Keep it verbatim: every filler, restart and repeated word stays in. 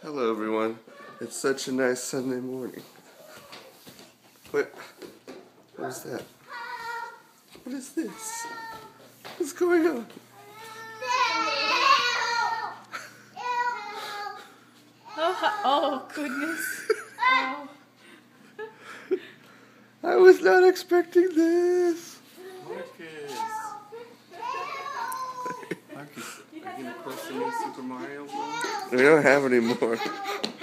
Hello everyone. It's such a nice Sunday morning. What? What is that? What is this? What's going on? Oh, oh goodness. Oh. I was not expecting this. Marcus. Marcus, are you gonna post the new Super Mario Bros? We don't have any more.